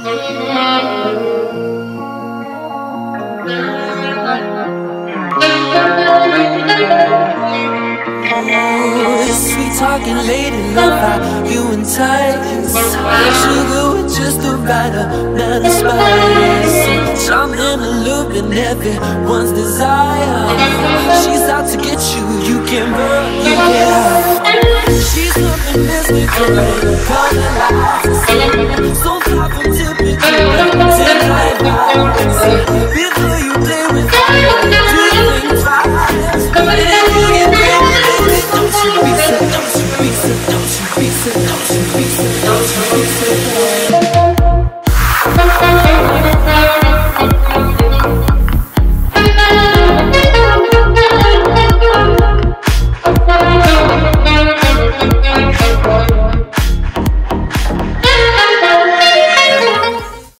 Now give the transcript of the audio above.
Sweet talking lady, love how you entice. Sugar with just the right amount of spice. Charm in a loop in everyone's desire. She's out to get you, you can run, you can hide. She's something mystical, calling lights. So far from typical, till night lights. Before you play with fire, do you think twice? Don't you be so, don't you be so,